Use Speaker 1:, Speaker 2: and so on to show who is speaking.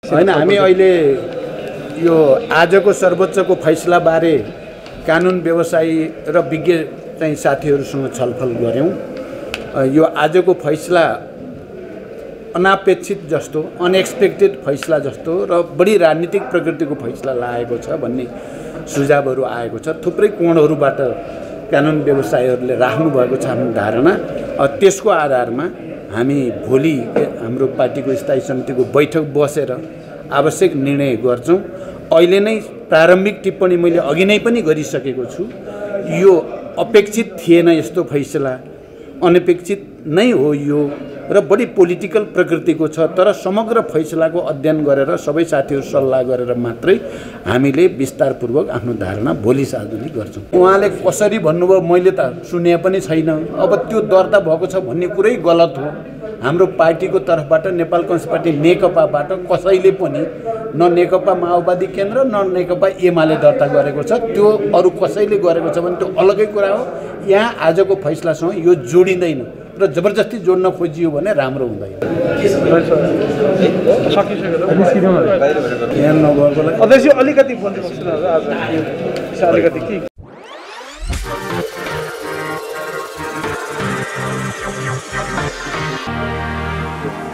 Speaker 1: हैन हामी अहिले यो आजको सर्वोच्चको फैसला बारे कानुन व्यवसायी र विज्ञ चाहिँ साथीहरुसँग छलफल गर्यौं। यो आजको फैसला अनापेक्षित जस्तो अनएक्सपेक्टेड फैसला जस्तो र बढी राजनीतिक प्रकृतिको फैसला लागेको छ भन्ने सुझावहरू आएको छ। थुप्रै कोणहरूबाट कानुन व्यवसायीहरूले राख्नु भएको छ हाम्रो धारणा। त्यसको आधारमा हामी भोलि हाम्रो पार्टीको स्थायी समितिको बैठक बसेर आवश्यक निर्णय गर्छौं। अहिले नै प्रारम्भिक टिप्पणी मैले अघि नै पनि गरिसकेको छु। यो अपेक्षित थिएन, यस्तो फैसला अनपेक्षित नै हो यो र बढी पोलिटिकल प्रकृतिको छ। तर समग्र फैसलाको अध्ययन गरेर सबै साथीहरु सल्लाह गरेर मात्रै हामीले विस्तारपूर्वक आफ्नो धारणा भोलि सार्वजनिक गर्छौं। उहाँले कसरी भन्नुभयो मैले त सुने पनि छैन। अब त्यो दर्ता भएको छ भन्ने कुरै गलत हो। हाम्रो पार्टीको तर्फबाट नेपाल कम्युनिस्ट पार्टी नेकपाबाट कसैले पनि न नेकपा माओवादी केन्द्र न नेकपा एमाले दर्ता गरेको छ। त्यो अरु कसैले गरेको छ भने त्यो अलगै कुरा हो। यहाँ आजको फैसलासँग यो जोडिँदैन र जबरजस्ती जोड्न खोजियो भने राम्रो हुँदैन।
Speaker 2: अध्यक्ष अलिकति बोल्दिनुहोस् न आज अलिकति के